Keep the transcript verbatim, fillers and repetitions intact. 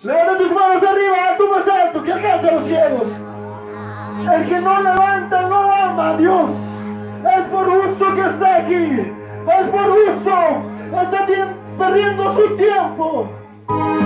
Levanta tus manos arriba, alto más alto, que alcanza los cielos. El que no levanta no ama a Dios. Es por gusto que está aquí. Es por gusto. Está perdiendo su tiempo.